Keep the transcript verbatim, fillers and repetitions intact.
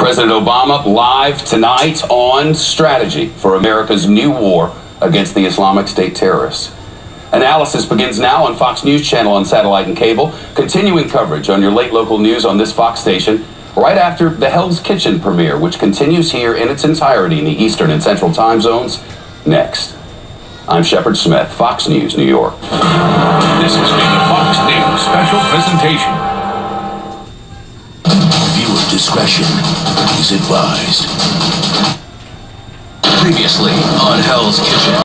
President Obama live tonight on strategy for America's new war against the Islamic State terrorists. Analysis begins now on Fox News Channel on satellite and cable. Continuing coverage on your late local news on this Fox station right after the Hell's Kitchen premiere, which continues here in its entirety in the Eastern and Central time zones. Next. I'm Shepard Smith, Fox News, New York. This has been a Fox News special presentation. Viewer discretion is advised. Previously on Hell's Kitchen.